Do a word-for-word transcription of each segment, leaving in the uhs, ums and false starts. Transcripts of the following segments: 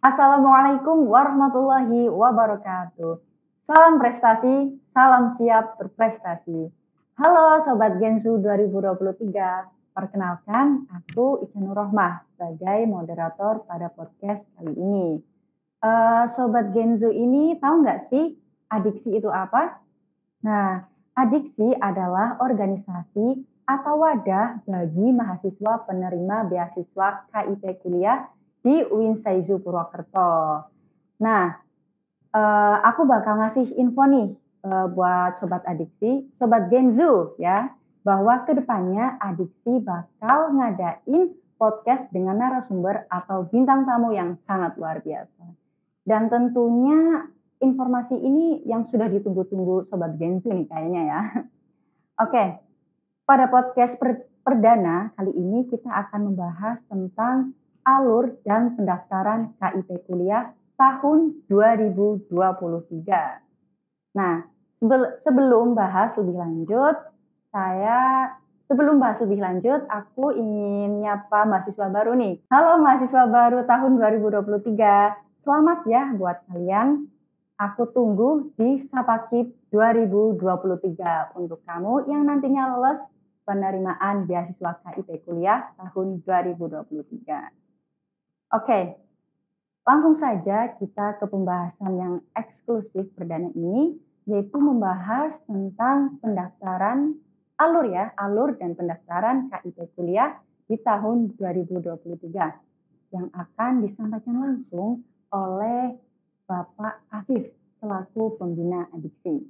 Assalamualaikum warahmatullahi wabarakatuh. Salam prestasi, salam siap berprestasi. Halo Sobat Gensu dua ribu dua puluh tiga. Perkenalkan, aku Ica Nur Rohmah sebagai moderator pada podcast kali ini. Eh, Sobat Gensu ini tahu nggak sih adiksi itu apa? Nah, adiksi adalah organisasi atau wadah bagi mahasiswa penerima beasiswa K I P kuliah di U I N Saizu Purwokerto. Nah, eh, aku bakal ngasih info nih eh, buat sobat adiksi, sobat Genzu ya, bahwa kedepannya adiksi bakal ngadain podcast dengan narasumber atau bintang tamu yang sangat luar biasa. Dan tentunya informasi ini yang sudah ditunggu-tunggu sobat Genzu nih kayaknya ya. Oke, pada podcast per- perdana kali ini kita akan membahas tentang alur dan pendaftaran K I P kuliah tahun dua ribu dua puluh tiga. Nah, sebel- sebelum bahas lebih lanjut, saya sebelum bahas lebih lanjut, aku ingin nyapa mahasiswa baru nih. Halo mahasiswa baru tahun dua ribu dua puluh tiga. Selamat ya buat kalian. Aku tunggu di Sapakip dua ribu dua puluh tiga untuk kamu yang nantinya lolos penerimaan beasiswa K I P kuliah tahun dua ribu dua puluh tiga. Oke, langsung saja kita ke pembahasan yang eksklusif perdana ini, yaitu membahas tentang pendaftaran alur ya, alur dan pendaftaran K I P kuliah di tahun dua ribu dua puluh tiga yang akan disampaikan langsung oleh Bapak Afif selaku pembina adiksi.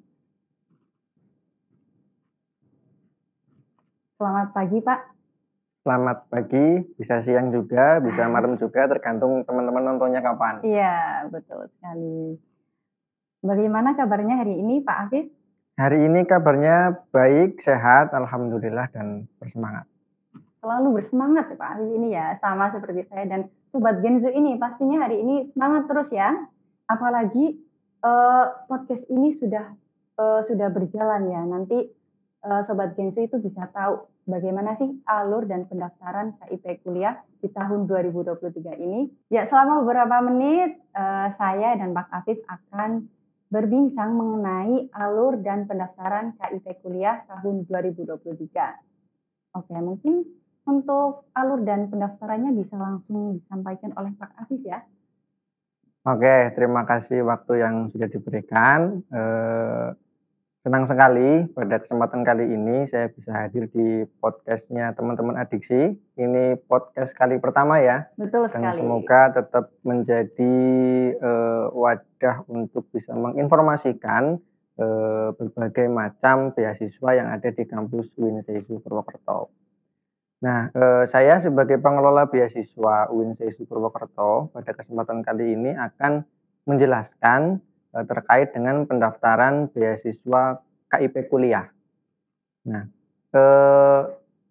Selamat pagi Pak. Selamat pagi, bisa siang juga, bisa malam juga, tergantung teman-teman nontonnya kapan. Iya, betul sekali. Bagaimana kabarnya hari ini Pak Afif? Hari ini kabarnya baik, sehat, alhamdulillah, dan bersemangat. Selalu bersemangat ya Pak Afif ini ya, sama seperti saya dan Sobat Genzu ini pastinya hari ini semangat terus ya. Apalagi eh, podcast ini sudah eh, sudah berjalan ya. Nanti eh, Sobat Genzu itu bisa tahu bagaimana sih alur dan pendaftaran K I P kuliah di tahun dua ribu dua puluh tiga ini. Ya, selama beberapa menit eh, saya dan Pak Afif akan berbincang mengenai alur dan pendaftaran K I P kuliah tahun dua ribu dua puluh tiga. Oke, mungkin untuk alur dan pendaftarannya bisa langsung disampaikan oleh Pak Afif ya. Oke, terima kasih waktu yang sudah diberikan. Eh, senang sekali pada kesempatan kali ini saya bisa hadir di podcastnya teman-teman adiksi. Ini podcast kali pertama ya. Betul Dan sekali. semoga tetap menjadi eh, wadah untuk bisa menginformasikan eh, berbagai macam beasiswa yang ada di kampus U I N Saizu Purwokerto. Nah, eh, saya sebagai pengelola beasiswa U I N Saizu Purwokerto pada kesempatan kali ini akan menjelaskan eh, terkait dengan pendaftaran beasiswa K I P kuliah. Nah, eh,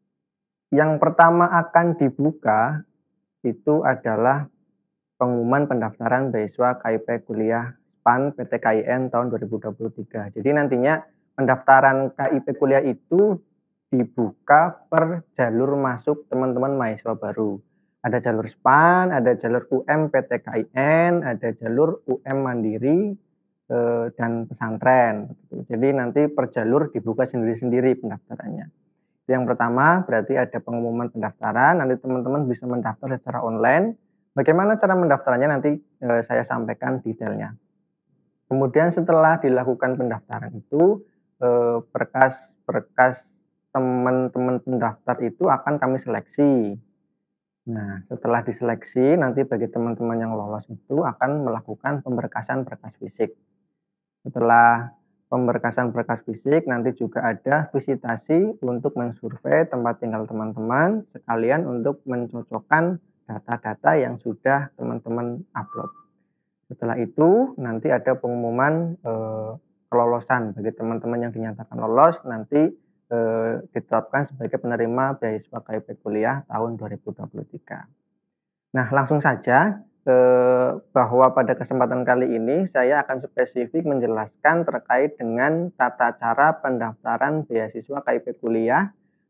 yang pertama akan dibuka itu adalah pengumuman pendaftaran beasiswa K I P kuliah S P A N P T K I N tahun dua ribu dua puluh tiga. Jadi nantinya pendaftaran K I P kuliah itu dibuka per jalur masuk teman-teman mahasiswa baru. Ada jalur S P A N, ada jalur U M P T K I N, ada jalur U M Mandiri, eh, dan pesantren. Jadi nanti per jalur dibuka sendiri-sendiri pendaftarannya. Yang pertama berarti ada pengumuman pendaftaran, nanti teman-teman bisa mendaftar secara online. Bagaimana cara mendaftarannya nanti eh, saya sampaikan detailnya. Kemudian setelah dilakukan pendaftaran itu, eh, berkas-berkas teman-teman pendaftar itu akan kami seleksi. Nah, setelah diseleksi, nanti bagi teman-teman yang lolos itu akan melakukan pemberkasan berkas fisik. Setelah pemberkasan berkas fisik, nanti juga ada visitasi untuk mensurvei tempat tinggal teman-teman, sekalian untuk mencocokkan data-data yang sudah teman-teman upload. Setelah itu, nanti ada pengumuman eh, kelolosan bagi teman-teman yang dinyatakan lolos, nanti eh, ditetapkan sebagai penerima beasiswa K I P kuliah tahun dua ribu dua puluh tiga. Nah, langsung saja eh, bahwa pada kesempatan kali ini saya akan spesifik menjelaskan terkait dengan tata cara pendaftaran beasiswa K I P kuliah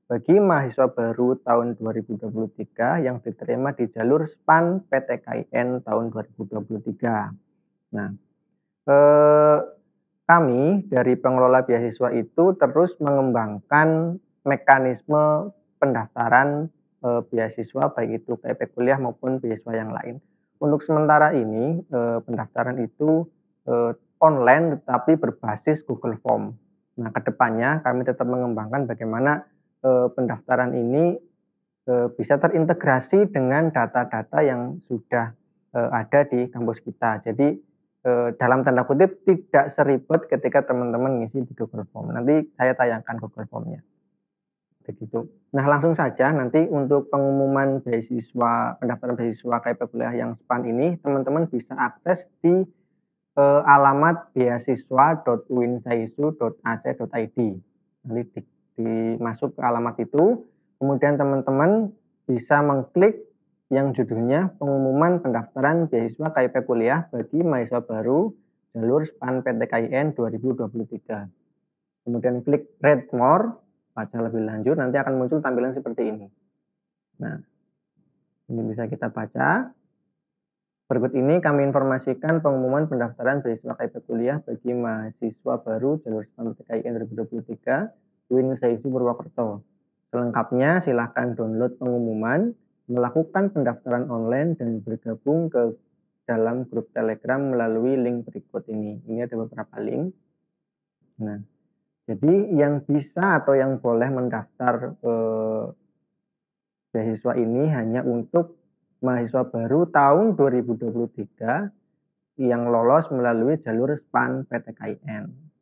bagi mahasiswa baru tahun dua ribu dua puluh tiga yang diterima di jalur S P A N P T K I N tahun dua ribu dua puluh tiga. Nah, eh, kami dari pengelola beasiswa itu terus mengembangkan mekanisme pendaftaran eh, beasiswa baik itu K I P kuliah maupun beasiswa yang lain. Untuk sementara ini eh, pendaftaran itu eh, online tetapi berbasis Google Form. Nah, kedepannya kami tetap mengembangkan bagaimana eh, pendaftaran ini eh, bisa terintegrasi dengan data-data yang sudah eh, ada di kampus kita. Jadi eh, dalam tanda kutip tidak seribet ketika teman-teman ngisi di Google Form. Nanti saya tayangkan Google Form-nya. Begitu. Nah, langsung saja nanti untuk pengumuman beasiswa, pendaftaran beasiswa K I P kuliah yang S P A N ini, teman-teman bisa akses di eh, alamat beasiswa dot winsaisu dot a c dot i d. Nanti di, dimasuk ke alamat itu, kemudian teman-teman bisa mengklik yang judulnya pengumuman pendaftaran beasiswa K I P kuliah bagi mahasiswa baru jalur S P A N P T K I N dua ribu dua puluh tiga. Kemudian klik read more, baca lebih lanjut, nanti akan muncul tampilan seperti ini. Nah, ini bisa kita baca. Berikut ini kami informasikan pengumuman pendaftaran beasiswa K I P kuliah bagi mahasiswa baru jalur S P A N P T K I N dua ribu dua puluh tiga Winsaisu Purwokerto. Selengkapnya silahkan download pengumuman, melakukan pendaftaran online dan bergabung ke dalam grup Telegram melalui link berikut ini. Ini ada beberapa link. Nah, jadi yang bisa atau yang boleh mendaftar eh, beasiswa ini hanya untuk mahasiswa baru tahun dua ribu dua puluh tiga yang lolos melalui jalur S P A N P T K I N.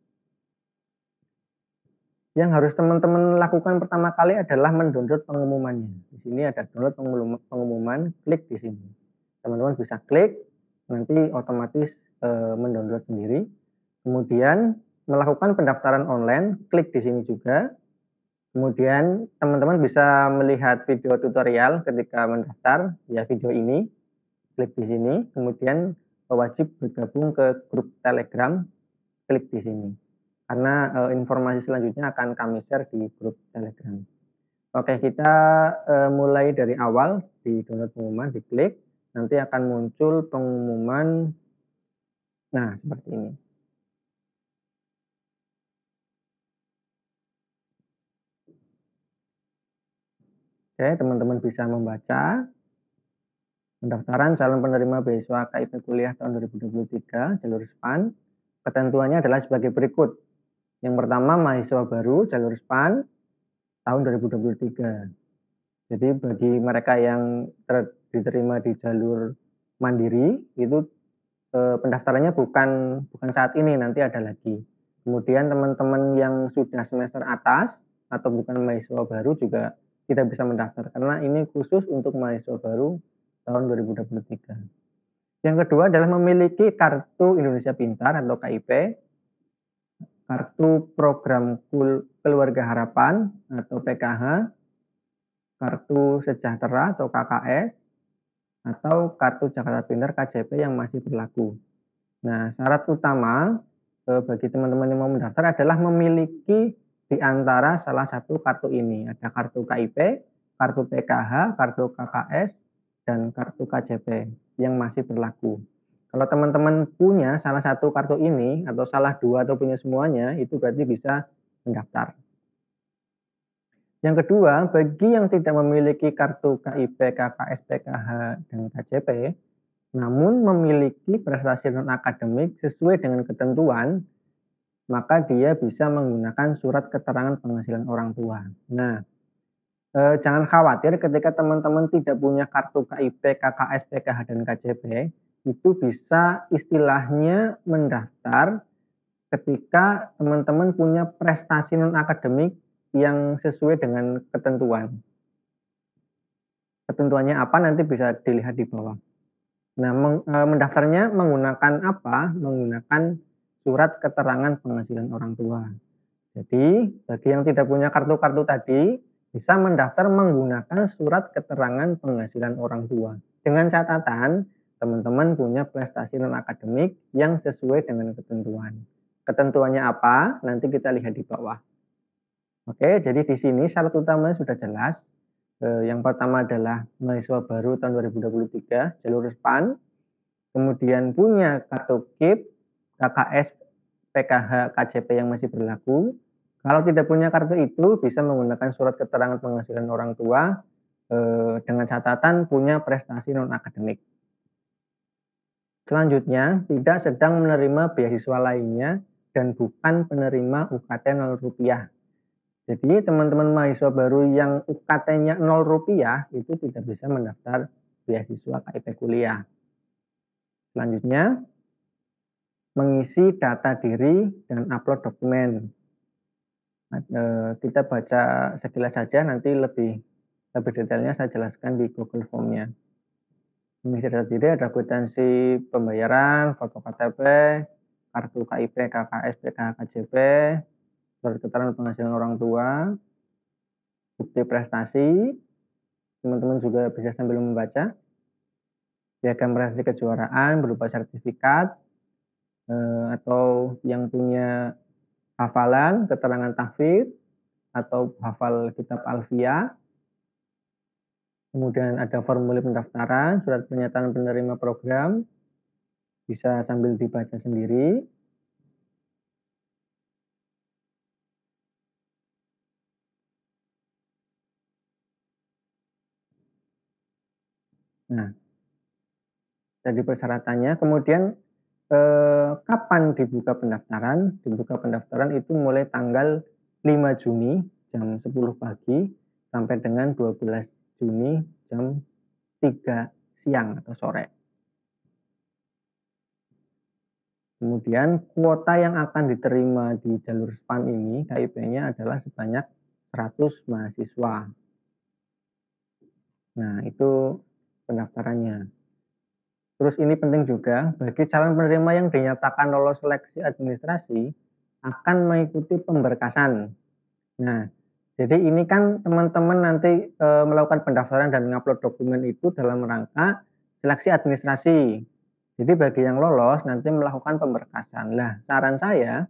Yang harus teman-teman lakukan pertama kali adalah mendownload pengumumannya. Di sini ada download pengumuman, klik di sini. Teman-teman bisa klik, nanti otomatis e, mendownload sendiri. Kemudian melakukan pendaftaran online, klik di sini juga. Kemudian teman-teman bisa melihat video tutorial ketika mendaftar, ya video ini, klik di sini. Kemudian wajib bergabung ke grup Telegram, klik di sini. Karena e, informasi selanjutnya akan kami share di grup Telegram. Oke, kita e, mulai dari awal, di download pengumuman, diklik, nanti akan muncul pengumuman, nah seperti ini. Oke, teman-teman bisa membaca pendaftaran calon penerima beasiswa K I P kuliah tahun dua ribu dua puluh tiga jalur S P A N. Ketentuannya adalah sebagai berikut. Yang pertama, mahasiswa baru jalur S P A N tahun dua ribu dua puluh tiga. Jadi bagi mereka yang ter, diterima di jalur mandiri itu eh, pendaftarannya bukan bukan saat ini, nanti ada lagi. Kemudian teman-teman yang sudah semester atas atau bukan mahasiswa baru juga tidak bisa mendaftar karena ini khusus untuk mahasiswa baru tahun dua ribu dua puluh tiga. Yang kedua adalah memiliki kartu Indonesia Pintar atau K I P, kartu program Keluarga Harapan atau P K H, kartu Sejahtera atau K K S, atau kartu Jakarta Pintar K J P yang masih berlaku. Nah, syarat utama eh, bagi teman-teman yang mau mendaftar adalah memiliki di antara salah satu kartu ini. Ada kartu K I P, kartu P K H, kartu K K S, dan kartu K J P yang masih berlaku. Kalau teman-teman punya salah satu kartu ini atau salah dua atau punya semuanya, itu berarti bisa mendaftar. Yang kedua, bagi yang tidak memiliki kartu K I P, K K S, P K H, dan K J P, namun memiliki prestasi non-akademik sesuai dengan ketentuan, maka dia bisa menggunakan surat keterangan penghasilan orang tua. Nah, eh, jangan khawatir ketika teman-teman tidak punya kartu K I P, K K S, P K H, dan K J P, itu bisa istilahnya mendaftar ketika teman-teman punya prestasi non-akademik yang sesuai dengan ketentuan. Ketentuannya apa nanti bisa dilihat di bawah. Nah, meng, e, mendaftarnya menggunakan apa? Menggunakan surat keterangan penghasilan orang tua. Jadi, bagi yang tidak punya kartu-kartu tadi, bisa mendaftar menggunakan surat keterangan penghasilan orang tua. Dengan catatan, teman-teman punya prestasi non-akademik yang sesuai dengan ketentuan. Ketentuannya apa? Nanti kita lihat di bawah. Oke, jadi di sini syarat utamanya sudah jelas. Eh, yang pertama adalah mahasiswa baru tahun dua ribu dua puluh tiga, jalur SPAN, kemudian punya kartu K I P, K K S, P K H, K J P yang masih berlaku. Kalau tidak punya kartu itu, bisa menggunakan surat keterangan penghasilan orang tua eh, dengan catatan punya prestasi non-akademik. Selanjutnya, tidak sedang menerima beasiswa lainnya dan bukan penerima U K T nol rupiah. Jadi teman-teman mahasiswa baru yang U K T-nya nol rupiah itu tidak bisa mendaftar beasiswa K I P kuliah. Selanjutnya, mengisi data diri dan upload dokumen. Nah, eh, kita baca sekilas saja, nanti lebih lebih detailnya saya jelaskan di Google Form-nya. Mengisi data diri ada kwitansi pembayaran, foto K T P, kartu K I P, K K S, P K H, K J P, surat keterangan penghasilan orang tua, bukti prestasi. Teman-teman juga bisa sambil membaca. Piagam prestasi kejuaraan berupa sertifikat eh, atau yang punya hafalan, keterangan tahfidz atau hafal kitab Alfiyah. Kemudian ada formulir pendaftaran, surat pernyataan penerima program, bisa sambil dibaca sendiri. Nah, jadi persyaratannya. Kemudian eh, kapan dibuka pendaftaran? Dibuka pendaftaran itu mulai tanggal lima Juni jam sepuluh pagi sampai dengan dua belas Juni jam tiga siang atau sore. Kemudian kuota yang akan diterima di jalur SPAN ini K I P-nya adalah sebanyak seratus mahasiswa. Nah, itu pendaftarannya. Terus ini penting juga, bagi calon penerima yang dinyatakan lolos seleksi administrasi akan mengikuti pemberkasan. Nah, jadi ini kan teman-teman nanti e, melakukan pendaftaran dan mengupload dokumen itu dalam rangka seleksi administrasi. Jadi bagi yang lolos nanti melakukan pemberkasan. Nah, saran saya,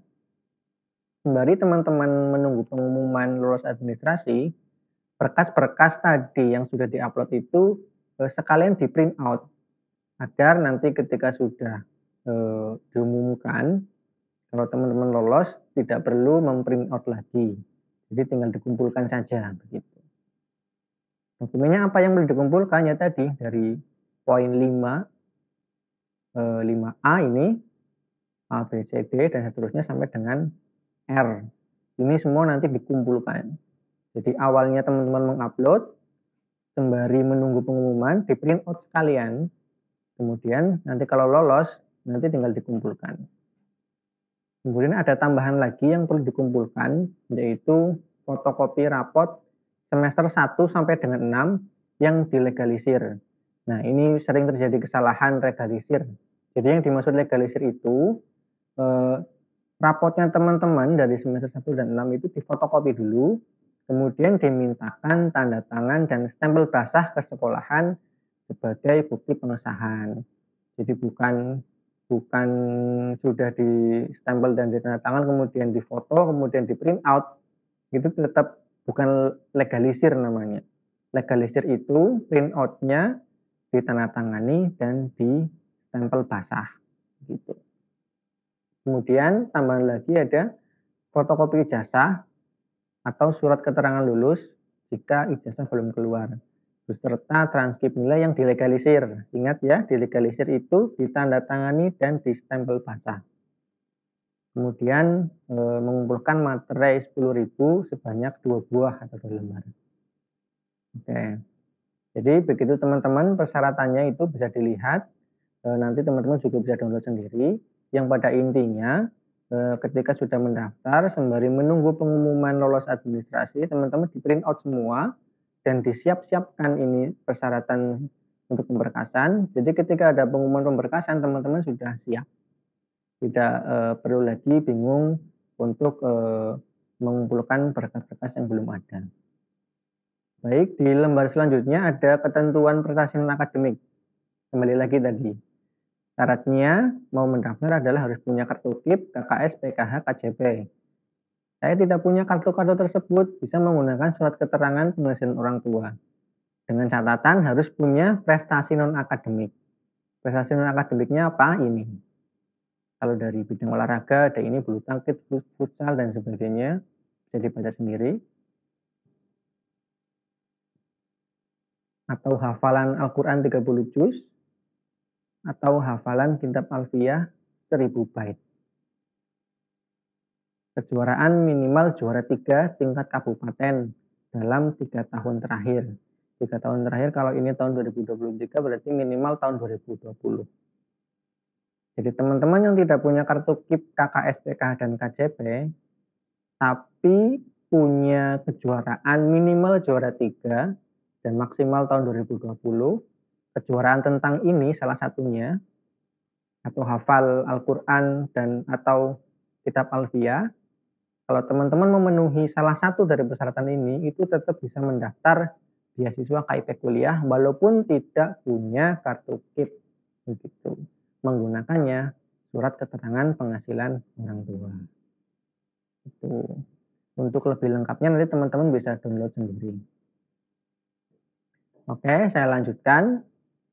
sembari teman-teman menunggu pengumuman lulus administrasi, berkas-berkas tadi yang sudah diupload itu e, sekalian di print out agar nanti ketika sudah e, diumumkan, kalau teman-teman lolos tidak perlu memprint out lagi, jadi tinggal dikumpulkan saja begitu. Dokumennya apa yang perlu dikumpulkan? Ya tadi dari poin lima, e, lima A ini A, B, C, D dan seterusnya sampai dengan R. Ini semua nanti dikumpulkan. Jadi awalnya teman-teman mengupload, sembari menunggu pengumuman, di print out sekalian. Kemudian nanti kalau lolos, nanti tinggal dikumpulkan. Kemudian ada tambahan lagi yang perlu dikumpulkan, yaitu fotokopi rapot semester satu sampai dengan enam yang dilegalisir. Nah, ini sering terjadi kesalahan legalisir. Jadi yang dimaksud legalisir itu, eh, rapotnya teman-teman dari semester satu dan enam itu difotokopi dulu, kemudian dimintakan tanda tangan dan stempel basah ke sekolahan sebagai bukti pengesahan. Jadi bukan bukan sudah di stempel dan ditandatangan kemudian difoto kemudian di print out, itu tetap bukan legalisir namanya. Legalisir itu print out-nya ditandatangani dan di stempel basah gitu. Kemudian tambahan lagi ada fotokopi ijazah atau surat keterangan lulus jika ijazah belum keluar, beserta transkrip nilai yang dilegalisir. Ingat ya, dilegalisir itu ditandatangani dan distempel basah. Kemudian e, mengumpulkan materai sepuluh ribu sebanyak dua buah atau dua lembar. Oke. Jadi begitu teman-teman persyaratannya itu bisa dilihat. E, nanti teman-teman juga bisa download sendiri. Yang pada intinya e, ketika sudah mendaftar sembari menunggu pengumuman lolos administrasi, teman-teman di print out semua dan disiap-siapkan ini persyaratan untuk pemberkasan. Jadi ketika ada pengumuman pemberkasan, teman-teman sudah siap. Tidak e, perlu lagi bingung untuk e, mengumpulkan berkas-berkas yang belum ada. Baik, di lembar selanjutnya ada ketentuan prestasi non-akademik. Kembali lagi tadi. Syaratnya mau mendaftar adalah harus punya kartu K I P, K K S, P K H, K J P. Saya tidak punya kartu-kartu tersebut, bisa menggunakan surat keterangan penghasilan orang tua. Dengan catatan harus punya prestasi non-akademik. Prestasi non-akademiknya apa? Ini. Kalau dari bidang olahraga, ada ini bulu tangkis, futsal, dan sebagainya. Bisa dibaca sendiri. Atau hafalan Al-Quran tiga puluh juz. Atau hafalan kitab Alfiyah seribu bait. Kejuaraan minimal juara tiga tingkat kabupaten dalam tiga tahun terakhir. Tiga tahun terakhir kalau ini tahun dua ribu dua puluh tiga berarti minimal tahun dua ribu dua puluh. Jadi teman-teman yang tidak punya kartu K I P, K K S P K, dan K J P, tapi punya kejuaraan minimal juara tiga dan maksimal tahun dua ribu dua puluh, kejuaraan tentang ini salah satunya, atau hafal Al-Quran dan atau kitab Alfiyah, kalau teman-teman memenuhi salah satu dari persyaratan ini, itu tetap bisa mendaftar beasiswa K I P kuliah walaupun tidak punya kartu K I P. Begitu. Menggunakannya surat keterangan penghasilan orang tua. Itu. Untuk lebih lengkapnya nanti teman-teman bisa download sendiri. Oke, saya lanjutkan.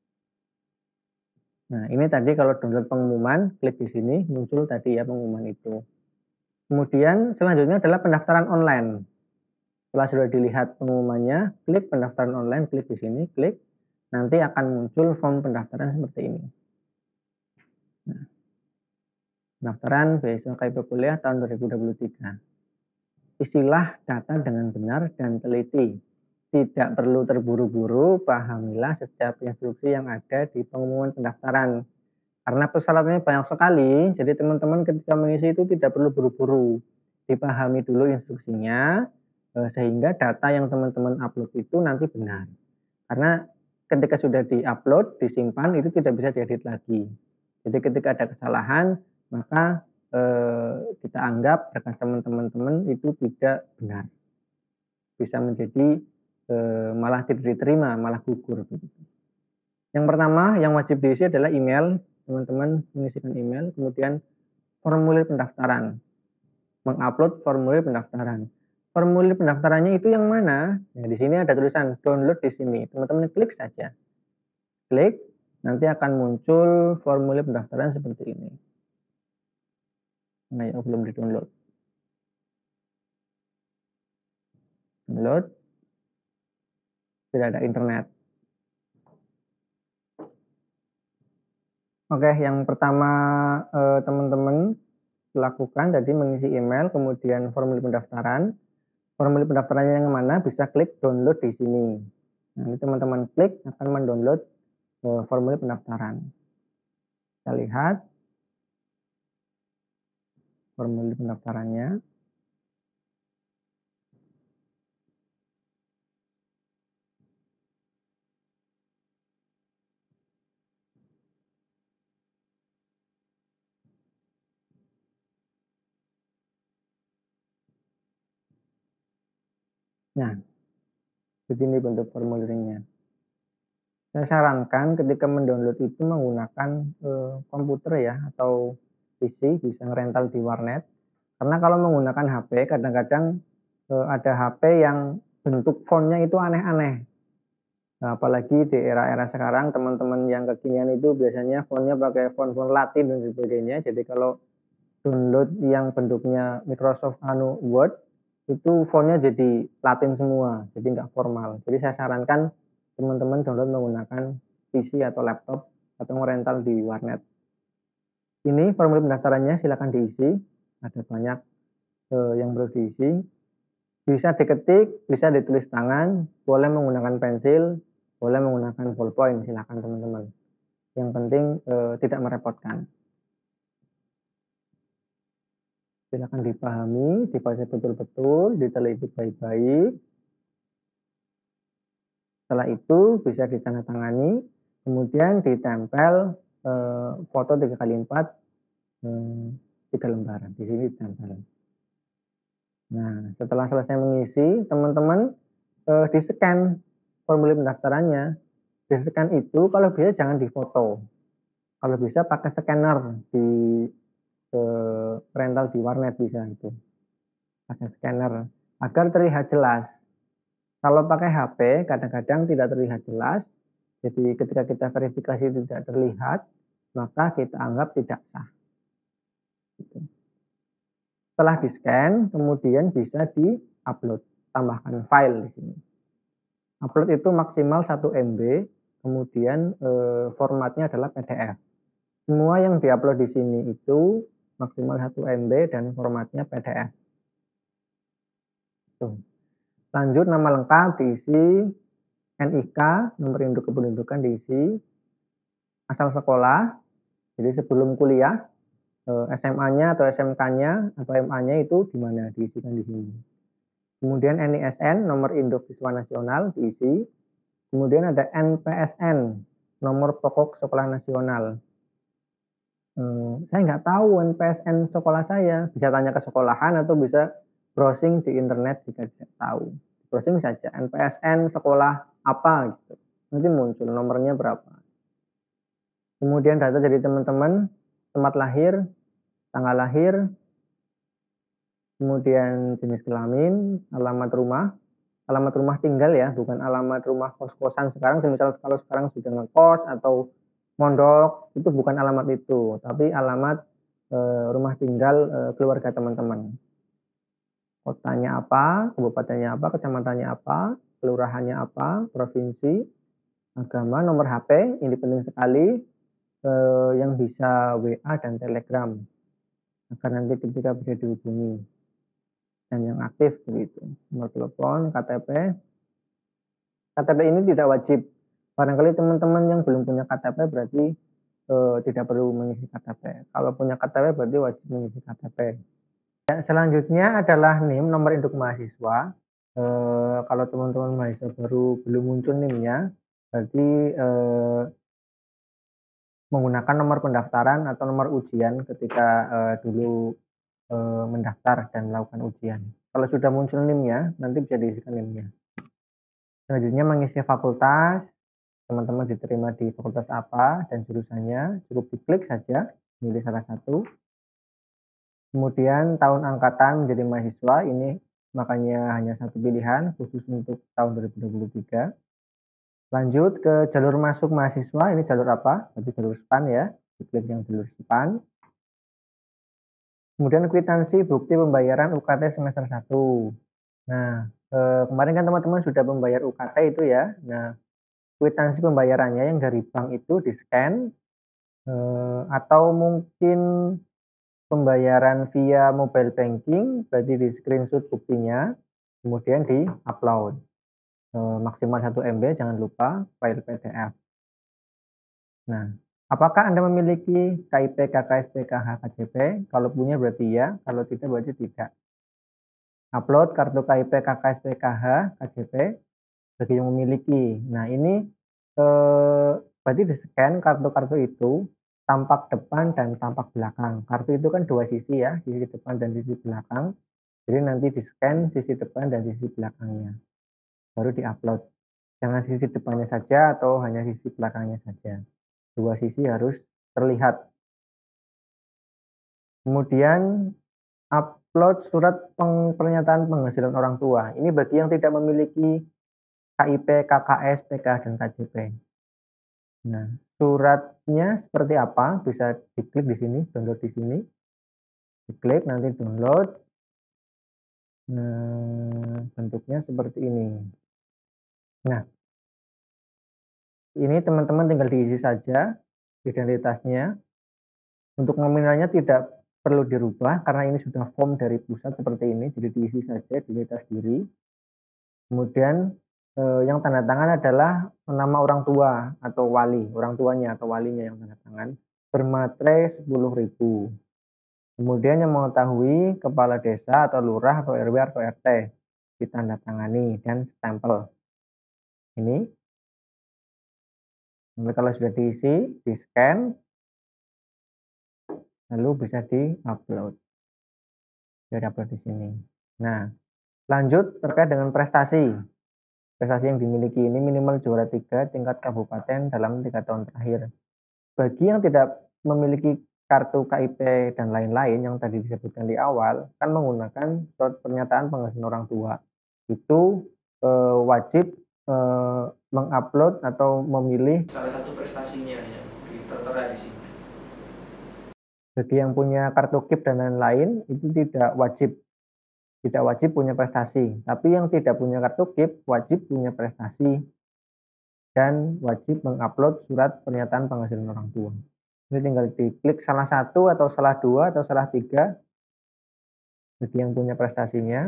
Nah, ini tadi kalau download pengumuman, klik di sini, muncul tadi ya pengumuman itu. Kemudian selanjutnya adalah pendaftaran online. Setelah sudah dilihat pengumumannya, klik pendaftaran online, klik di sini, klik. Nanti akan muncul form pendaftaran seperti ini. Nah, pendaftaran beasiswa K I P kuliah tahun dua ribu dua puluh tiga. Isilah data dengan benar dan teliti. Tidak perlu terburu-buru, pahamilah setiap instruksi yang ada di pengumuman pendaftaran. Karena persyaratannya banyak sekali, jadi teman-teman ketika mengisi itu tidak perlu buru-buru. Dipahami dulu instruksinya, sehingga data yang teman-teman upload itu nanti benar. Karena ketika sudah di-upload, disimpan, itu tidak bisa diedit lagi. Jadi ketika ada kesalahan, maka eh, kita anggap berkas teman-teman itu tidak benar. Bisa menjadi eh, malah tidak diterima, malah gugur. Yang pertama, yang wajib diisi adalah email. Teman-teman mengisikan email, kemudian formulir pendaftaran. Mengupload formulir pendaftaran. Formulir pendaftarannya itu yang mana? Nah, di sini ada tulisan download di sini. Teman-teman klik saja. Klik, nanti akan muncul formulir pendaftaran seperti ini. Nah, yang belum di-download. Download. Tidak ada internet. Oke, yang pertama teman-teman eh, lakukan tadi mengisi email, kemudian formulir pendaftaran. Formulir pendaftarannya yang mana? Bisa klik download di sini. Nah, ini teman-teman klik akan mendownload eh, formulir pendaftaran. Kita lihat formulir pendaftarannya. Nah, begini bentuk formulirnya. Saya sarankan ketika mendownload itu menggunakan eh, komputer ya atau P C, bisa rental di warnet. Karena kalau menggunakan H P, kadang-kadang eh, ada H P yang bentuk fontnya itu aneh-aneh. Nah, apalagi di era-era sekarang, teman-teman yang kekinian itu biasanya fontnya pakai font-font Latin dan sebagainya. Jadi kalau download yang bentuknya Microsoft anu Word, itu fontnya jadi Latin semua, jadi nggak formal. Jadi saya sarankan teman-teman download menggunakan P C atau laptop atau merental di warnet. Ini formulir pendaftarannya, silakan diisi. Ada banyak eh, yang perlu diisi. Bisa diketik, bisa ditulis tangan, boleh menggunakan pensil, boleh menggunakan ballpoint, silakan teman-teman. Yang penting eh, tidak merepotkan. Silakan dipahami, dibaca betul-betul, diteliti baik-baik. Setelah itu bisa ditandatangani, kemudian ditempel eh, foto tiga kali empat, eh, tiga lembaran. Di sini ditempel. Nah, setelah selesai mengisi, teman-teman eh, di-scan formulir pendaftarannya. Di-scan itu kalau bisa jangan difoto. Kalau bisa pakai scanner di eh, rental di warnet bisa itu. pakai scanner agar terlihat jelas. Kalau pakai H P kadang-kadang tidak terlihat jelas, jadi ketika kita verifikasi tidak terlihat, maka kita anggap tidak sah. Gitu. Setelah di-scan, kemudian bisa di-upload, tambahkan file di sini. Upload itu maksimal satu M B, kemudian eh, formatnya adalah P D F. Semua yang diupload di sini itu maksimal satu M B dan formatnya P D F. Tuh. Lanjut, nama lengkap diisi, N I K, nomor induk kependudukan diisi, asal sekolah, jadi sebelum kuliah, S M A-nya atau S M K-nya atau M A-nya itu di mana, diisikan di sini. Kemudian N I S N, nomor induk siswa nasional diisi. Kemudian ada N P S N, nomor pokok sekolah nasional. Hmm, saya nggak tahu N P S N sekolah saya, bisa tanya ke sekolahan atau bisa browsing di internet jika tidak tahu. Browsing saja N P S N sekolah apa gitu. Nanti muncul nomornya berapa. Kemudian data dari teman-teman, tempat lahir, tanggal lahir, kemudian jenis kelamin, alamat rumah, alamat rumah tinggal ya, bukan alamat rumah kos-kosan sekarang. Misal kalau sekarang sudah ngekos atau mondok, itu bukan alamat itu, tapi alamat e, rumah tinggal e, keluarga teman-teman. Kotanya apa, kabupatennya apa, kecamatannya apa, kelurahannya apa, provinsi, agama, nomor H P, ini penting sekali, e, yang bisa W A dan Telegram, agar nanti ketika bisa dihubungi. Dan yang aktif begitu, nomor telepon, K T P. K T P ini tidak wajib. Barangkali teman-teman yang belum punya K T P berarti e, tidak perlu mengisi K T P. Kalau punya K T P berarti wajib mengisi K T P. Ya, selanjutnya adalah N I M, nomor induk mahasiswa. E, kalau teman-teman mahasiswa baru belum muncul N I M-nya, berarti e, menggunakan nomor pendaftaran atau nomor ujian ketika e, dulu e, mendaftar dan melakukan ujian. Kalau sudah muncul N I M-nya, nanti bisa diisikan N I M-nya. Selanjutnya mengisi fakultas, teman-teman diterima di fakultas apa dan jurusannya, cukup diklik saja, pilih salah satu. Kemudian tahun angkatan menjadi mahasiswa, ini makanya hanya satu pilihan khusus untuk tahun dua ribu dua puluh tiga. Lanjut ke jalur masuk mahasiswa, ini jalur apa? Berarti jalur S P A N ya, diklik yang jalur S P A N. Kemudian kwitansi bukti pembayaran U K T semester satu. Nah, eh, kemarin kan teman-teman sudah membayar U K T itu ya. Nah, kwitansi pembayarannya yang dari bank itu di-scan, eh, atau mungkin pembayaran via mobile banking, berarti di screenshot buktinya, kemudian di-upload. Eh, maksimal satu M B, jangan lupa file P D F. Nah, apakah Anda memiliki K I P, K K S P K H, K J P? Kalau punya berarti ya, kalau tidak berarti tidak. Upload kartu K I P, K K S P K H, K J P bagi yang memiliki. Nah, ini eh, berarti di-scan kartu-kartu itu tampak depan dan tampak belakang. Kartu itu kan dua sisi ya, sisi depan dan sisi belakang. Jadi nanti di-scan sisi depan dan sisi belakangnya. Baru di-upload. Jangan sisi depannya saja atau hanya sisi belakangnya saja. Dua sisi harus terlihat. Kemudian upload surat pernyataan penghasilan orang tua. Ini bagi yang tidak memiliki K I P, K K S, P K H, dan K J P. Nah, suratnya seperti apa? Bisa diklik di sini, download di sini. Diklik, nanti download. Nah, bentuknya seperti ini. Nah, ini teman-teman tinggal diisi saja identitasnya. Untuk nominalnya tidak perlu dirubah karena ini sudah form dari pusat seperti ini, jadi diisi saja identitas diri. Kemudian eh, yang tanda tangan adalah nama orang tua atau wali, orang tuanya atau walinya yang tanda tangan, bermaterai sepuluh ribu. Kemudian yang mengetahui kepala desa atau lurah atau R W atau R T ditandatangani dan stempel. Ini. Nanti kalau sudah diisi, di-scan, lalu bisa di-upload. Bisa di-upload di sini. Nah, lanjut terkait dengan prestasi. Prestasi yang dimiliki ini minimal juara tiga tingkat kabupaten dalam tiga tahun terakhir. Bagi yang tidak memiliki K kartu K I P dan lain-lain yang tadi disebutkan di awal, kan menggunakan surat pernyataan penghasilan orang tua. Itu, eee, wajib, eee, mengupload atau memilih Salah satu prestasinya yang di tertera di sini. bagi yang punya kartu K I P dan lain-lain, itu tidak wajib tidak wajib punya prestasi. Tapi yang tidak punya kartu K I P, wajib punya prestasi dan wajib mengupload surat pernyataan penghasilan orang tua. Ini tinggal diklik salah satu atau salah dua atau salah tiga bagi yang punya prestasinya.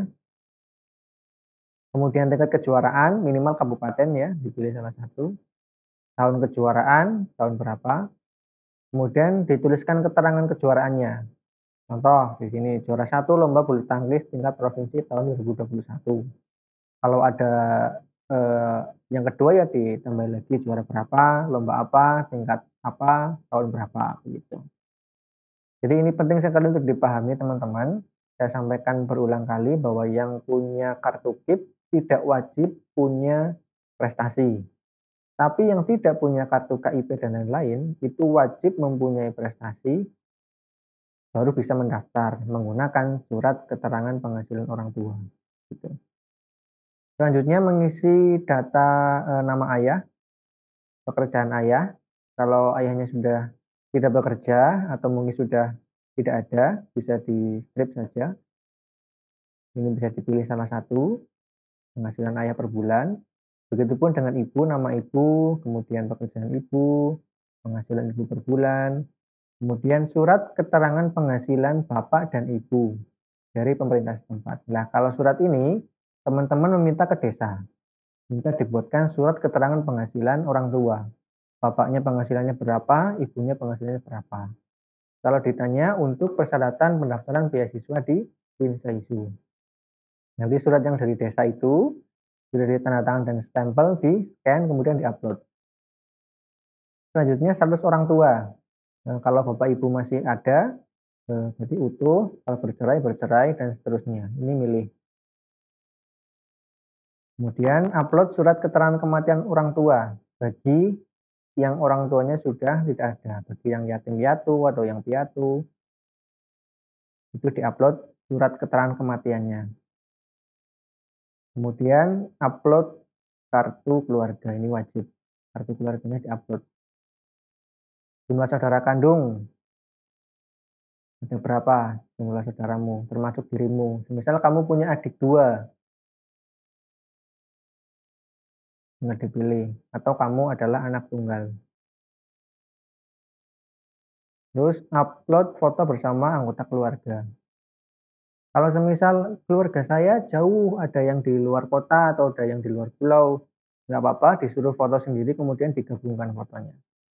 Kemudian tingkat kejuaraan minimal kabupaten ya, dipilih salah satu. Tahun kejuaraan, tahun berapa. Kemudian dituliskan keterangan kejuaraannya. Contoh di sini juara satu lomba bulu tangkis tingkat provinsi tahun dua ribu dua puluh satu. Kalau ada eh, yang kedua ya ditambah lagi juara berapa, lomba apa, tingkat apa, tahun berapa begitu. Jadi ini penting sekali untuk dipahami teman-teman. Saya sampaikan berulang kali bahwa yang punya kartu K I P tidak wajib punya prestasi. Tapi yang tidak punya kartu K I P dan lain-lain itu wajib mempunyai prestasi baru bisa mendaftar menggunakan surat keterangan penghasilan orang tua. Gitu. Selanjutnya mengisi data e, nama ayah, pekerjaan ayah. Kalau ayahnya sudah tidak bekerja atau mungkin sudah tidak ada, bisa di strip saja. Ini bisa dipilih salah satu, penghasilan ayah per bulan. Begitupun dengan ibu, nama ibu, kemudian pekerjaan ibu, penghasilan ibu per bulan, kemudian surat keterangan penghasilan bapak dan ibu dari pemerintah setempat. Nah, kalau surat ini teman-teman meminta ke desa, minta dibuatkan surat keterangan penghasilan orang tua. Bapaknya penghasilannya berapa, ibunya penghasilannya berapa. Kalau ditanya untuk persyaratan pendaftaran beasiswa di Winsaisu. Nanti surat yang dari desa itu sudah ditandatangan dan stempel, di scan, kemudian diupload. Selanjutnya status orang tua. Nah, kalau bapak ibu masih ada, eh, jadi utuh, kalau bercerai, bercerai, dan seterusnya. Ini milih. Kemudian upload surat keterangan kematian orang tua bagi yang orang tuanya sudah tidak ada. Bagi yang yatim piatu atau yang piatu, itu diupload surat keterangan kematiannya. Kemudian upload kartu keluarga, ini wajib. Kartu keluarganya diupload. Jumlah saudara kandung, ada berapa jumlah saudaramu, termasuk dirimu. Misal kamu punya adik dua, nggak dipilih. Atau kamu adalah anak tunggal. Terus upload foto bersama anggota keluarga. Kalau semisal keluarga saya jauh, ada yang di luar kota atau ada yang di luar pulau, nggak apa-apa, disuruh foto sendiri kemudian digabungkan fotonya.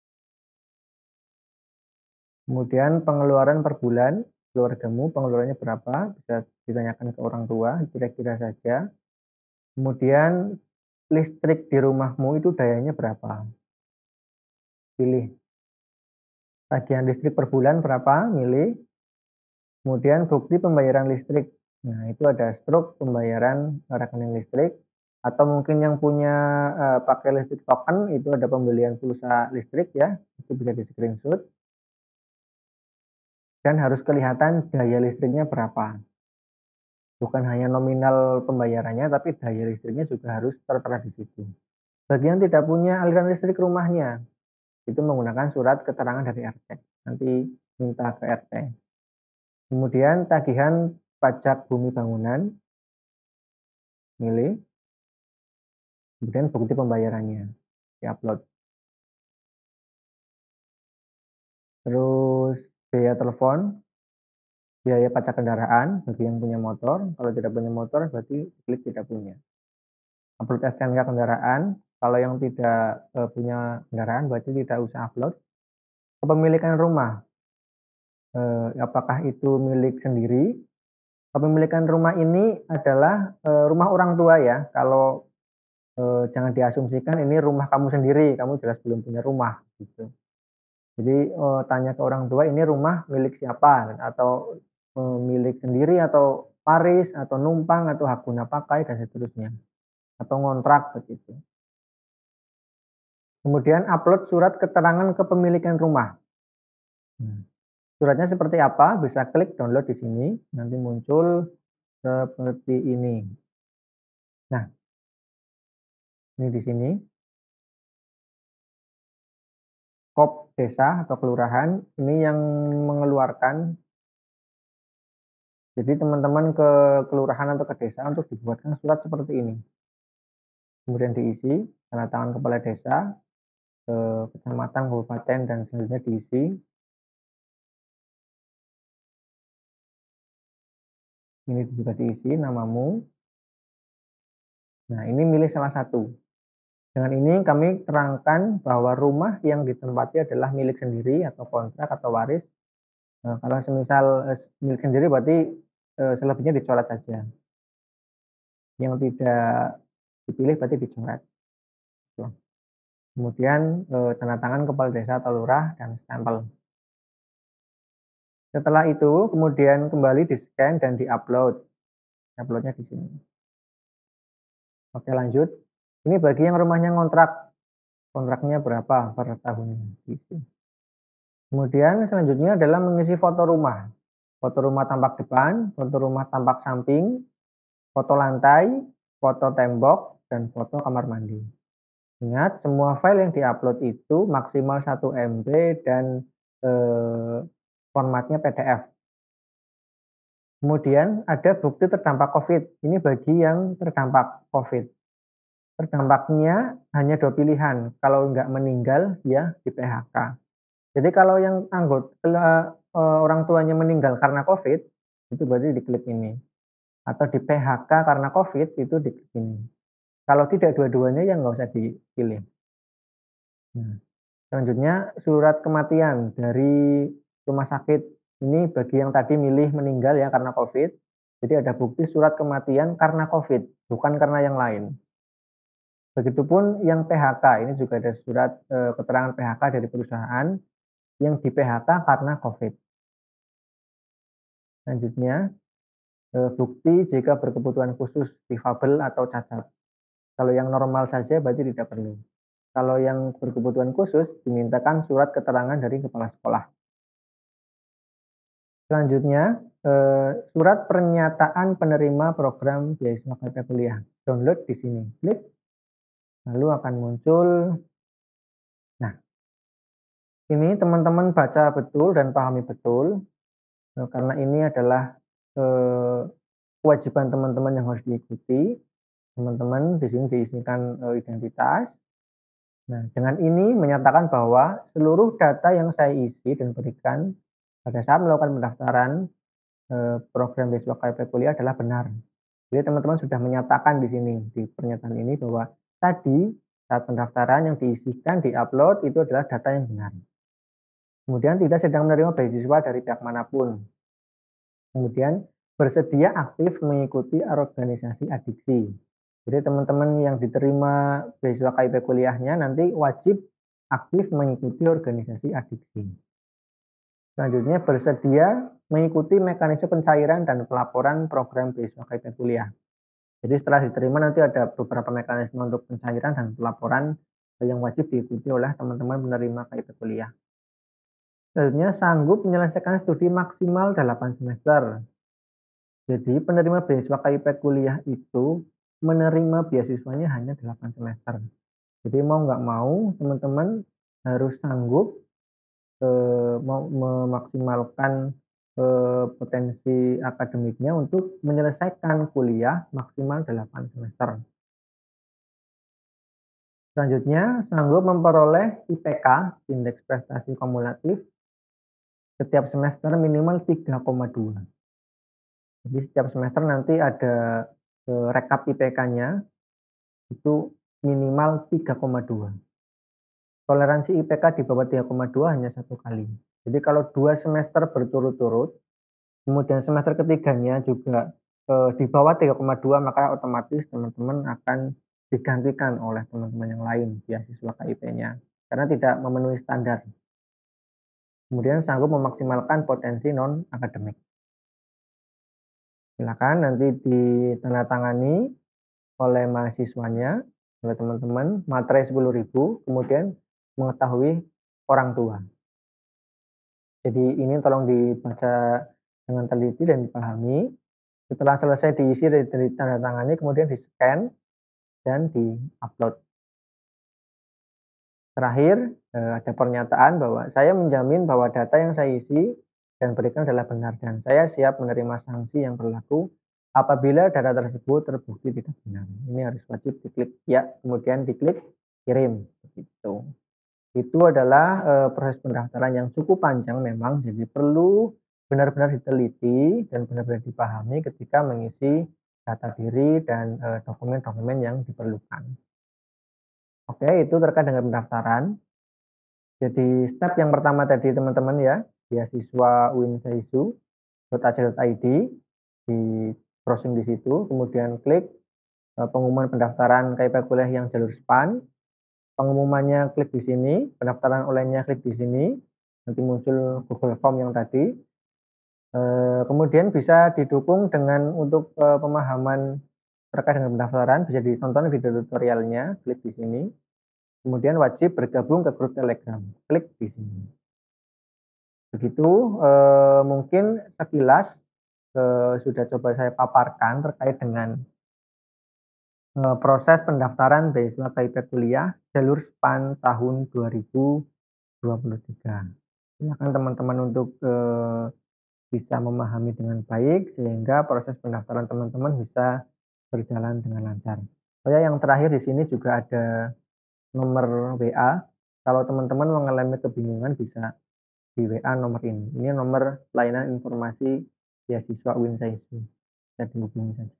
Kemudian pengeluaran per bulan, keluargamu pengeluarannya berapa, bisa ditanyakan ke orang tua, kira-kira saja. Kemudian listrik di rumahmu itu dayanya berapa? Pilih. Tagihan listrik per bulan berapa? Milih. Kemudian bukti pembayaran listrik. Nah, itu ada struk pembayaran rekening listrik. Atau mungkin yang punya uh, pakai listrik token, itu ada pembelian pulsa listrik ya. Itu bisa di screenshot. Dan harus kelihatan daya listriknya berapa. Bukan hanya nominal pembayarannya, tapi daya listriknya juga harus tertera di situ. Bagi yang tidak punya aliran listrik rumahnya, itu menggunakan surat keterangan dari R T. Nanti minta ke R T. Kemudian tagihan pajak bumi bangunan, milih. Kemudian bukti pembayarannya, diupload. Terus biaya telepon, biaya pajak kendaraan bagi yang punya motor. Kalau tidak punya motor berarti klik tidak punya. Upload S T N K kendaraan. Kalau yang tidak e, punya kendaraan berarti tidak usah upload. Kepemilikan rumah, e, apakah itu milik sendiri? Kepemilikan rumah ini adalah e, rumah orang tua ya. Kalau e, jangan diasumsikan ini rumah kamu sendiri, kamu jelas belum punya rumah gitu. Jadi e, tanya ke orang tua ini rumah milik siapa, atau e, milik sendiri atau waris atau numpang atau hak guna pakai dan seterusnya, atau ngontrak begitu. Kemudian upload surat keterangan kepemilikan rumah. Suratnya seperti apa? Bisa klik download di sini, nanti muncul seperti ini. Nah, ini di sini. Kop desa atau kelurahan ini yang mengeluarkan. Jadi teman-teman ke kelurahan atau ke desa untuk dibuatkan surat seperti ini. Kemudian diisi, tanda tangan kepala desa, ke kecamatan, kabupaten, dan selanjutnya diisi. Ini juga diisi namamu. Nah, ini milih salah satu. Dengan ini kami terangkan bahwa rumah yang ditempati adalah milik sendiri atau kontrak atau waris. Nah, kalau semisal eh, milik sendiri berarti eh, selebihnya dicoret saja. Yang tidak dipilih berarti dicoret. Tuh. Kemudian eh, tanda tangan kepala desa atau lurah dan stempel. Setelah itu kemudian kembali di-scan dan di-upload. Uploadnya di sini. Oke, lanjut. Ini bagi yang rumahnya ngontrak. Kontraknya berapa per tahunnya. Gitu. Kemudian selanjutnya adalah mengisi foto rumah. Foto rumah tampak depan, foto rumah tampak samping, foto lantai, foto tembok, dan foto kamar mandi. Ingat, semua file yang diupload itu maksimal satu M B dan eh, formatnya P D F. Kemudian ada bukti terdampak COVID. Ini bagi yang terdampak COVID. Terdampaknya hanya dua pilihan. Kalau nggak meninggal, ya di P H K. Jadi kalau yang anggota orang tuanya meninggal karena COVID, itu berarti diklik ini. Atau di P H K karena COVID, itu diklik ini. Kalau tidak dua-duanya, ya nggak usah dipilih. Nah, selanjutnya surat kematian dari rumah sakit. Ini bagi yang tadi milih meninggal ya karena COVID. Jadi ada bukti surat kematian karena COVID, bukan karena yang lain. Begitupun yang P H K, ini juga ada surat eh, keterangan P H K dari perusahaan yang di P H K karena COVID. Selanjutnya, eh, bukti jika berkebutuhan khusus, difabel atau cacat. Kalau yang normal saja berarti tidak perlu. Kalau yang berkebutuhan khusus, dimintakan surat keterangan dari kepala sekolah. Selanjutnya, eh, surat pernyataan penerima program beasiswa K P kuliah. Download di sini. Klik, lalu akan muncul. Nah, ini teman-teman baca betul dan pahami betul, eh, karena ini adalah eh, kewajiban teman-teman yang harus diikuti. Teman-teman di sini diisikan eh, identitas. Nah, dengan ini menyatakan bahwa seluruh data yang saya isi dan berikan pada saat melakukan pendaftaran eh, program beasiswa K P kuliah adalah benar. Jadi teman-teman sudah menyatakan di sini di pernyataan ini bahwa tadi saat pendaftaran yang diisikan, diupload itu adalah data yang benar. Kemudian tidak sedang menerima beasiswa dari pihak manapun. Kemudian bersedia aktif mengikuti organisasi adiksi. Jadi teman-teman yang diterima beasiswa K I P kuliahnya nanti wajib aktif mengikuti organisasi adiksi. Selanjutnya bersedia mengikuti mekanisme pencairan dan pelaporan program beasiswa K I P kuliah. Jadi setelah diterima nanti ada beberapa mekanisme untuk pencairan dan pelaporan yang wajib diikuti oleh teman-teman penerima K I P kuliah. Selanjutnya sanggup menyelesaikan studi maksimal delapan semester. Jadi penerima beasiswa K I P kuliah itu menerima beasiswanya hanya delapan semester. Jadi mau nggak mau teman-teman harus sanggup eh, mau memaksimalkan eh, potensi akademiknya untuk menyelesaikan kuliah maksimal delapan semester. Selanjutnya sanggup memperoleh I P K, indeks prestasi kumulatif, setiap semester minimal tiga koma dua. Jadi setiap semester nanti ada eh, rekap I P K-nya itu minimal tiga koma dua. Toleransi I P K di bawah tiga koma dua hanya satu kali. Jadi kalau dua semester berturut-turut, kemudian semester ketiganya juga eh, di bawah tiga koma dua, maka otomatis teman-teman akan digantikan oleh teman-teman yang lain beasiswa K I P-nya karena tidak memenuhi standar. Kemudian sanggup memaksimalkan potensi non-akademik. Silakan nanti ditandatangani oleh mahasiswanya, oleh teman-teman, materai sepuluh ribu, kemudian mengetahui orang tua. Jadi ini tolong dibaca dengan teliti dan dipahami. Setelah selesai diisi dan ditandatangani, kemudian di-scan dan di-upload. Terakhir, eh, ada pernyataan bahwa saya menjamin bahwa data yang saya isi dan berikan adalah benar dan saya siap menerima sanksi yang berlaku apabila data tersebut terbukti tidak benar. Ini harus wajib diklik ya, kemudian diklik kirim. Begitu. Itu adalah eh, proses pendaftaran yang cukup panjang memang, jadi perlu benar-benar diteliti dan benar-benar dipahami ketika mengisi data diri dan eh, dokumen-dokumen yang diperlukan. Oke, itu terkait dengan pendaftaran. Jadi step yang pertama tadi teman-teman ya, beasiswa winsaisu.ac.id, di browsing di situ, kemudian klik eh, pengumuman pendaftaran K I P kuliah yang jalur SPAN. Pengumumannya klik di sini, pendaftaran online-nya klik di sini, nanti muncul Google Form yang tadi. Eh, kemudian bisa didukung dengan untuk eh, pemahaman terkait dengan pendaftaran, bisa ditonton video tutorialnya, klik di sini. Kemudian wajib bergabung ke grup Telegram, klik di sini. Begitu eh, mungkin sekilas eh, sudah coba saya paparkan terkait dengan eh, proses pendaftaran beasiswa K I P kuliah jalur SPAN tahun dua ribu dua puluh tiga. Silakan teman-teman untuk eh, bisa memahami dengan baik sehingga proses pendaftaran teman-teman bisa berjalan dengan lancar. Oh ya, yang terakhir di sini juga ada nomor W A. Kalau teman-teman mengalami kebingungan bisa di W A nomor ini. Ini nomor layanan informasi beasiswa Winsaisu. Bisa dihubungi saja.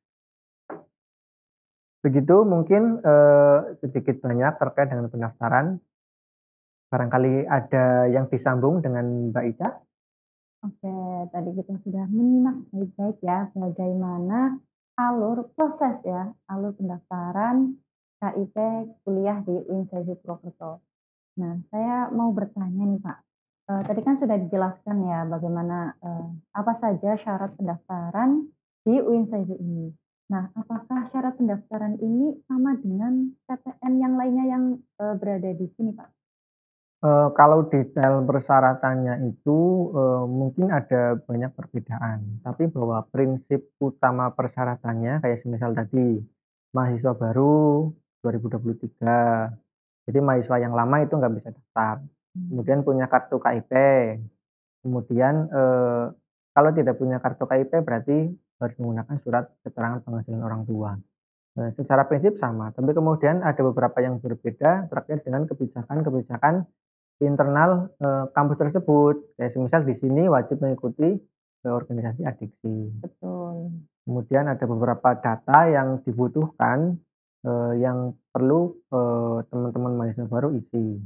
Begitu mungkin eh, sedikit banyak terkait dengan pendaftaran. Barangkali ada yang disambung dengan Mbak Ica. Oke, tadi kita sudah menyimak baik-baik ya bagaimana alur proses ya, alur pendaftaran K I P kuliah di Winsaisu Purwokerto. Nah, saya mau bertanya nih Pak, eh, tadi kan sudah dijelaskan ya bagaimana eh, apa saja syarat pendaftaran di Winsaisu ini. Nah, apakah syarat pendaftaran ini sama dengan P T N yang lainnya yang eh, berada di sini Pak? Eh, kalau detail persyaratannya itu eh, mungkin ada banyak perbedaan, tapi bahwa prinsip utama persyaratannya kayak semisal tadi mahasiswa baru dua ribu dua puluh tiga, jadi mahasiswa yang lama itu nggak bisa daftar. Kemudian punya kartu K I P, kemudian eh, kalau tidak punya kartu K I P berarti harus menggunakan surat keterangan penghasilan orang tua. Nah, secara prinsip sama, tapi kemudian ada beberapa yang berbeda terkait dengan kebijakan-kebijakan internal, eee, kampus tersebut. Kayak semisal di sini wajib mengikuti, eee, organisasi adiksi. Betul. Kemudian ada beberapa data yang dibutuhkan, eee, yang perlu, eee, teman-teman mahasiswa baru isi.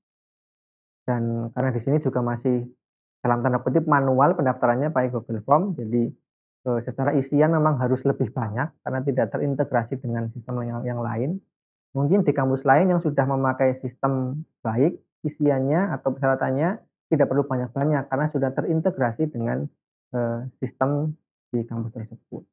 Dan karena di sini juga masih dalam tanda kutip manual pendaftarannya pakai Google Form, jadi, eee, secara isian memang harus lebih banyak karena tidak terintegrasi dengan sistem yang yang lain. Mungkin di kampus lain yang sudah memakai sistem baik, isiannya atau persyaratannya tidak perlu banyak-banyak karena sudah terintegrasi dengan, eee, sistem di kampus tersebut.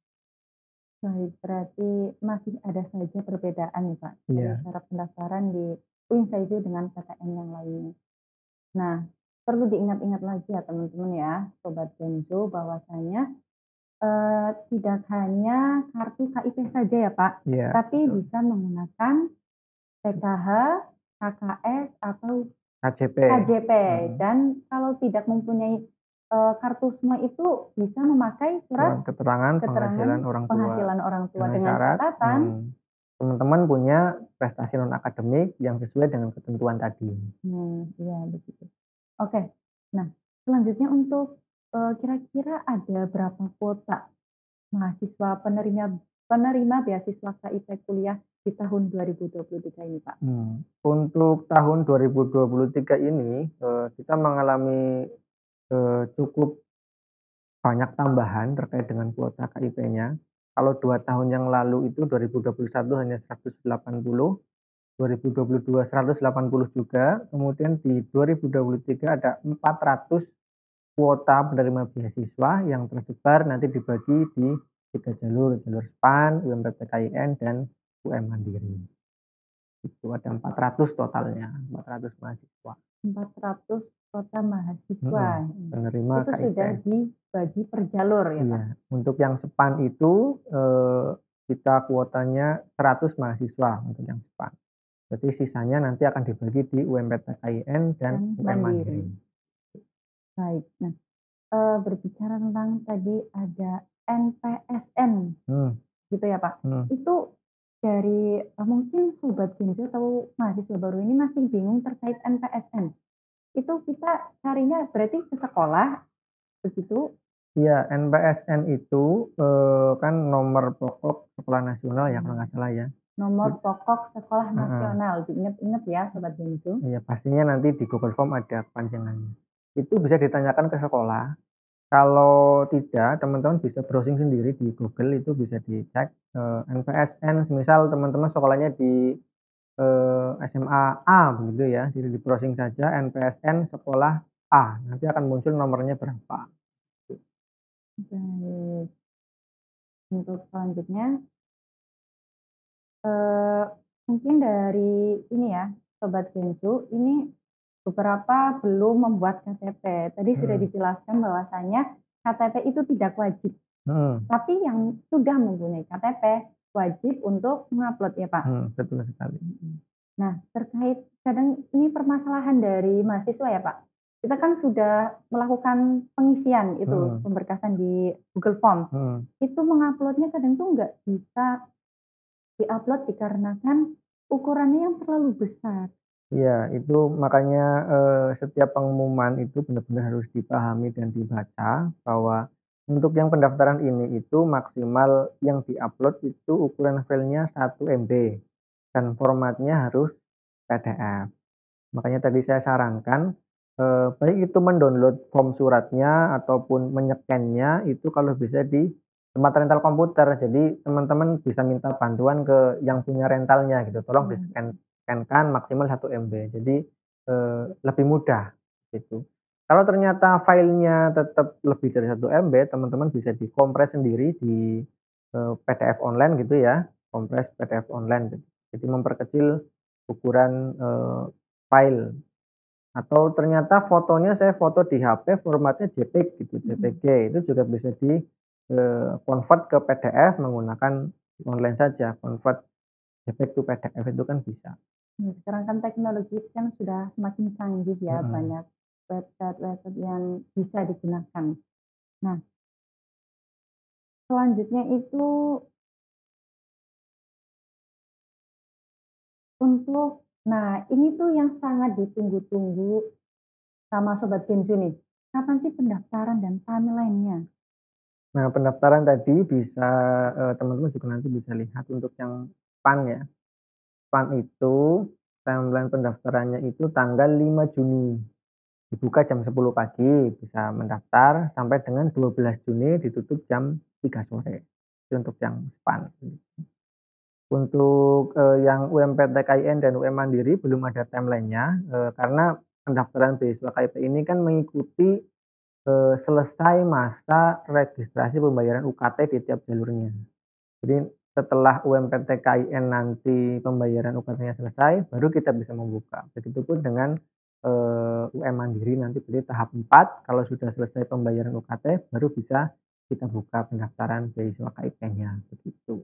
Baik, berarti masih ada saja perbedaan nih Pak, dari Iya. syarat pendaftaran di Winsaisu dengan P T N yang lainnya. Nah, perlu diingat-ingat lagi ya teman-teman ya, Sobat Genzo, bahwasanya eh, tidak hanya kartu K I P saja ya Pak, Iya, tapi betul. bisa menggunakan P K H, K K S, atau K J P. K J P. Mhm. Dan kalau tidak mempunyai eh, kartu semua itu bisa memakai Surat surat keterangan keterangan penghasilan orang tua penghasilan orang tua dengan dengan syarat, catatan. mmm, teman-teman punya prestasi non akademik yang sesuai dengan ketentuan tadi. Hmm, iya begitu. Oke. Nah, selanjutnya untuk eh, kira-kira ada berapa kuota mahasiswa penerima penerima beasiswa K I P kuliah di tahun dua ribu dua puluh tiga ini, Pak? Mmm, untuk tahun dua ribu dua puluh tiga ini, eee, kita mengalami, eee, cukup banyak tambahan terkait dengan kuota K I P-nya. Kalau dua tahun yang lalu itu dua ribu dua puluh satu hanya seratus delapan puluh, dua ribu dua puluh dua seratus delapan puluh juga, kemudian di dua ribu dua puluh tiga ada empat ratus kuota penerima beasiswa yang tersebar nanti dibagi di tiga jalur, jalur SPAN, U M P T K I N, dan U M Mandiri. Itu ada empat ratus totalnya, empat ratus mahasiswa. empat ratus Kota mahasiswa, Mhm, mhm. penerima Itu sudah K I P. dibagi per jalur ya, Iya, Pak? untuk yang SPAN itu, eee, kita kuotanya seratus mahasiswa untuk yang SPAN. Berarti sisanya nanti akan dibagi di U M P T K I N dan Dan U M Mandiri. mandiri. Baik. Nah, eee, berbicara tentang tadi ada N P S N, Hmm, gitu ya, Pak? hmm. Itu dari eee, mungkin sobat Genzo atau mahasiswa baru ini masih bingung terkait N P S N. Itu kita carinya berarti ke sekolah, begitu? Iya, N P S N itu, eee, kan nomor pokok sekolah nasional ya kalau Mmm. nggak salah ya. Nomor It pokok sekolah heeh. nasional, diingat-ingat ya sobat Genzo. Iya, pastinya nanti di Google Form ada panjangannya. Itu bisa ditanyakan ke sekolah. Kalau tidak, teman-teman bisa browsing sendiri di Google, itu bisa dicek, eee, N P S N, semisal teman-teman sekolahnya di, eee, S M A A begitu ya, jadi di-browsing saja N P S N sekolah A, nanti akan muncul nomornya berapa. Gitu. Baik. Untuk selanjutnya eee, mungkin dari ini ya, sobat Genzo, ini beberapa belum membuat K T P. Tadi sudah Mhm, dijelaskan bahwasanya K T P itu tidak wajib, mhm, tapi yang sudah mempunyai K T P wajib untuk mengupload ya, Pak? mhm, betul sekali. Mhm. Nah, terkait kadang ini permasalahan dari mahasiswa ya, Pak. Kita kan sudah melakukan pengisian itu, Mhm, pemberkasan di Google Form. mhm. Itu menguploadnya kadang tuh nggak bisa di-upload dikarenakan ukurannya yang terlalu besar. Iya, itu makanya, eee, setiap pengumuman itu benar-benar harus dipahami dan dibaca, bahwa untuk yang pendaftaran ini itu maksimal yang di-upload itu ukuran filenya satu M B dan formatnya harus P D F. Makanya tadi saya sarankan, eee, baik itu mendownload form suratnya ataupun menyekennya itu kalau bisa di tempat rental komputer. Jadi teman-teman bisa minta bantuan ke yang punya rentalnya gitu, tolong Wah, di-scan scan-kan maksimal satu M B. Jadi, eee, lebih mudah gitu. Kalau ternyata filenya tetap lebih dari satu M B, teman-teman bisa dikompres sendiri di, eee, P D F online gitu ya, kompres P D F online gitu. Jadi memperkecil ukuran, eee, file. Atau ternyata fotonya saya foto di H P formatnya J P G gitu, mhm. J P G itu juga bisa di, eee, convert ke P D F menggunakan online saja, convert J P G to P D F itu kan bisa. Mmm, sekarang kan teknologi kan sudah semakin canggih ya, Mhm. banyak website-website yang bisa digunakan. Nah, selanjutnya itu untuk nah ini tuh yang sangat ditunggu-tunggu sama sobat Genzo nih, kapan sih pendaftaran dan timeline-nya? Nah pendaftaran tadi bisa, eee, teman-teman juga nanti bisa lihat untuk yang PAN ya. PAN itu timeline pendaftarannya itu tanggal lima Juni. Dibuka jam sepuluh pagi, bisa mendaftar sampai dengan dua belas Juni ditutup jam tiga sore. Itu untuk yang SPAN. Untuk, eee, yang U M P T K I N dan U M Mandiri belum ada timeline-nya, eee, karena pendaftaran beasiswa K I P ini kan mengikuti, eee, selesai masa registrasi pembayaran U K T di tiap jalurnya. Jadi setelah U M P T K I N nanti pembayaran U K T-nya selesai, baru kita bisa membuka. Begitupun dengan, eee, U M Mandiri nanti berarti tahap empat kalau sudah selesai pembayaran U K T baru bisa kita buka pendaftaran beasiswa K I P-nya, begitu.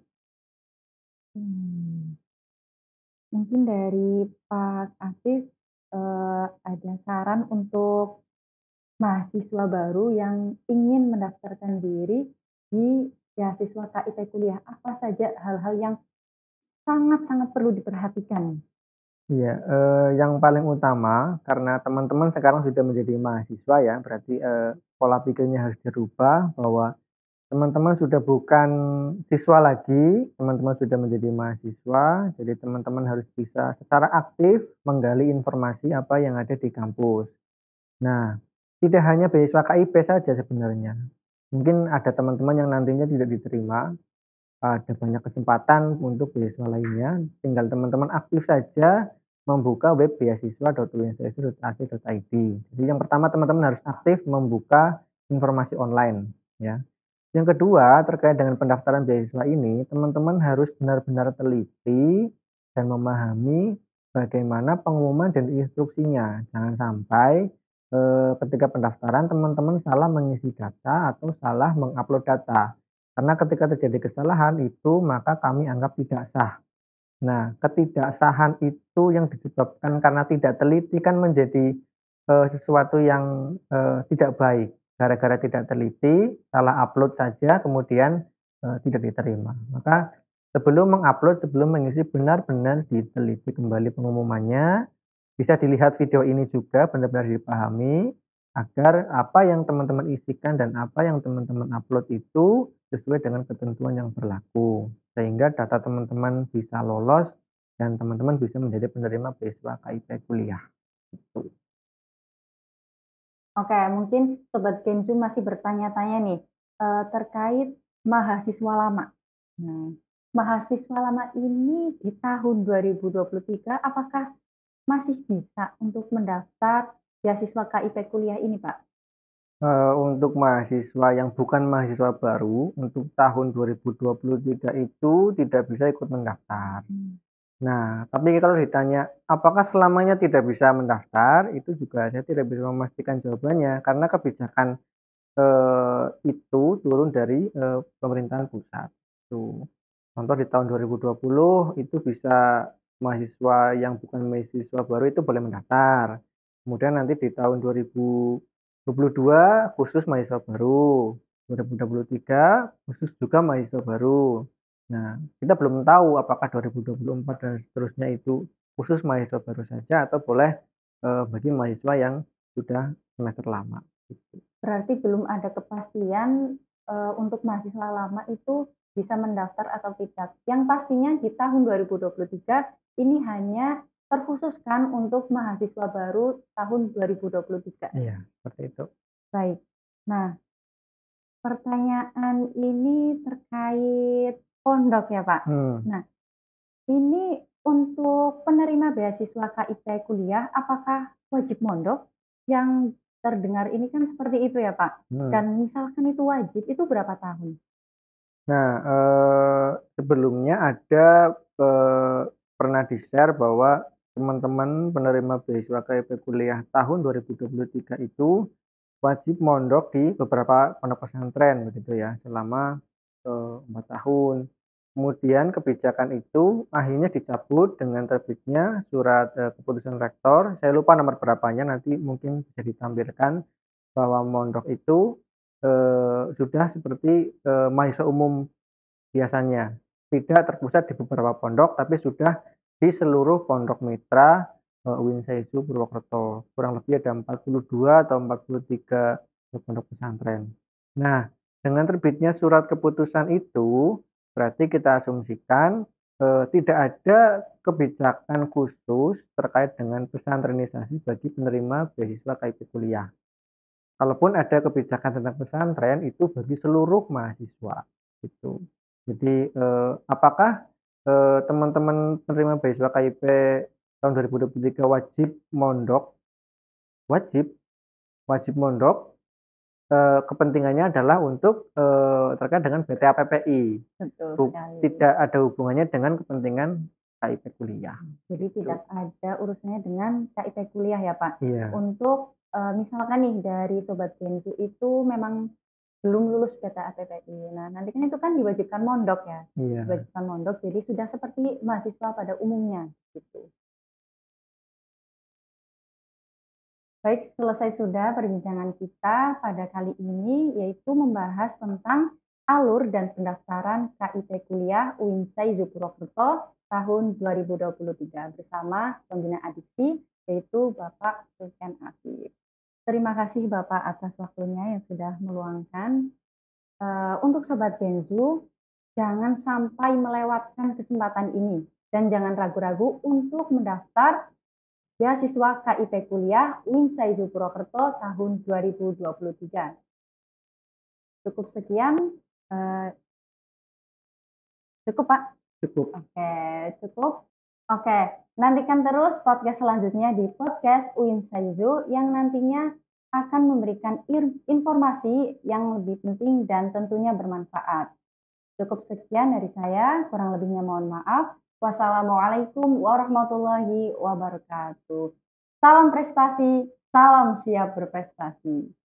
Mmm, mungkin dari Pak Afif, eee, ada saran untuk mahasiswa baru yang ingin mendaftarkan diri di beasiswa K I P kuliah, apa saja hal-hal yang sangat-sangat perlu diperhatikan? Iya, eee, yang paling utama karena teman-teman sekarang sudah menjadi mahasiswa ya, berarti, eee, pola pikirnya harus dirubah bahwa teman-teman sudah bukan siswa lagi, teman-teman sudah menjadi mahasiswa, jadi teman-teman harus bisa secara aktif menggali informasi apa yang ada di kampus. Nah, tidak hanya beasiswa K I P saja sebenarnya. Mungkin ada teman-teman yang nantinya tidak diterima, ada banyak kesempatan untuk beasiswa lainnya, tinggal teman-teman aktif saja membuka web beasiswa titik winsaisu titik a c titik i d. Jadi yang pertama teman-teman harus aktif membuka informasi online ya. Yang kedua, terkait dengan pendaftaran beasiswa ini, teman-teman harus benar-benar teliti dan memahami bagaimana pengumuman dan instruksinya. Jangan sampai eee, ketika pendaftaran teman-teman salah mengisi data atau salah mengupload data. Karena ketika terjadi kesalahan itu maka kami anggap tidak sah. Nah, ketidaksahan itu yang disebabkan karena tidak teliti kan menjadi, eee, sesuatu yang, eee, tidak baik. Gara-gara tidak teliti, salah upload saja kemudian, eee, tidak diterima. Maka sebelum mengupload, sebelum mengisi benar-benar diteliti kembali pengumumannya, bisa dilihat video ini juga benar-benar dipahami, agar apa yang teman-teman isikan dan apa yang teman-teman upload itu sesuai dengan ketentuan yang berlaku. Sehingga data teman-teman bisa lolos dan teman-teman bisa menjadi penerima beasiswa K I P kuliah, gitu. Oke, mungkin Sobat Gensu masih bertanya-tanya nih, eee, terkait mahasiswa lama. Nah, mahasiswa lama ini di tahun dua ribu dua puluh tiga apakah masih bisa untuk mendaftar beasiswa K I P kuliah ini, Pak? Eee, untuk mahasiswa yang bukan mahasiswa baru, untuk tahun dua ribu dua puluh tiga itu tidak bisa ikut mendaftar. Mmm. Nah, tapi kalau ditanya, apakah selamanya tidak bisa mendaftar? Itu juga saya tidak bisa memastikan jawabannya, karena kebijakan, eee, itu turun dari, eee, pemerintahan pusat, tuh. Contoh di tahun dua ribu dua puluh itu bisa mahasiswa yang bukan mahasiswa baru itu boleh mendaftar. Kemudian nanti di tahun dua ribu dua puluh dua khusus mahasiswa baru, dua ribu dua puluh tiga khusus juga mahasiswa baru. Nah, kita belum tahu apakah dua ribu dua puluh empat dan seterusnya itu khusus mahasiswa baru saja atau boleh, eee, bagi mahasiswa yang sudah semester lama, gitu. Berarti belum ada kepastian, eee, untuk mahasiswa lama itu bisa mendaftar atau tidak. Yang pastinya di tahun dua ribu dua puluh tiga ini hanya terkhususkan untuk mahasiswa baru tahun dua ribu dua puluh tiga. Iya, seperti itu. Baik. Nah, pertanyaan ini terkait pondok ya, Pak. Mmm. Nah, ini untuk penerima beasiswa K I P kuliah apakah wajib mondok? Yang terdengar ini kan seperti itu ya, Pak. Hmm. Dan misalkan itu wajib, itu berapa tahun? Nah, eee, sebelumnya ada, eee, pernah di-share bahwa teman-teman penerima beasiswa K I P kuliah tahun dua ribu dua puluh tiga itu wajib mondok di beberapa pondok pesantren begitu ya, selama, eee, empat tahun. Kemudian kebijakan itu akhirnya dicabut dengan terbitnya surat, eee, keputusan rektor, saya lupa nomor berapanya nanti mungkin bisa ditampilkan, bahwa mondok itu, eee, sudah seperti, eee, mahasiswa umum biasanya. Tidak terpusat di beberapa pondok, tapi sudah di seluruh pondok mitra, eee, U I N Saizu Purwokerto. Kurang lebih ada empat puluh dua atau empat puluh tiga pondok pesantren. Nah, dengan terbitnya surat keputusan itu, berarti kita asumsikan, eee, tidak ada kebijakan khusus terkait dengan pesantrenisasi bagi penerima beasiswa K I P kuliah. Kalaupun ada kebijakan tentang pesantren, itu bagi seluruh mahasiswa, gitu. Jadi, eee, apakah, eee, teman-teman penerima beasiswa K I P tahun dua ribu dua puluh tiga wajib mondok? Wajib, wajib mondok, eee, kepentingannya adalah untuk, eee, terkait dengan B T A P P I. Betul Buk sekali. tidak ada hubungannya dengan kepentingan K I P kuliah, Jadi gitu. tidak ada urusannya dengan K I P kuliah ya, Pak. Iya. Untuk, eee, misalkan nih dari Sobat Gensu itu memang belum lulus B T A P P I. Nah, nanti kan itu kan diwajibkan mondok ya, Iya. diwajibkan mondok, jadi sudah seperti mahasiswa pada umumnya, gitu. Baik, selesai sudah perbincangan kita pada kali ini, yaitu membahas tentang alur dan pendaftaran K I P kuliah U I N Saizu Purwokerto tahun dua ribu dua puluh tiga bersama pembina adiksi, yaitu Bapak Sultan Afif. Terima kasih Bapak atas waktunya yang sudah meluangkan. Eee, untuk Sobat Genzu, jangan sampai melewatkan kesempatan ini dan jangan ragu-ragu untuk mendaftar beasiswa K I P kuliah U I N Saizu Purwokerto tahun dua ribu dua puluh tiga. Cukup sekian, eee cukup, Pak? Cukup. Oke, cukup. Oke, nantikan terus podcast selanjutnya di podcast U I N Saizu yang nantinya akan memberikan ir informasi yang lebih penting dan tentunya bermanfaat. Cukup sekian dari saya, kurang lebihnya mohon maaf. Wassalamualaikum warahmatullahi wabarakatuh. Salam prestasi. Salam siap berprestasi.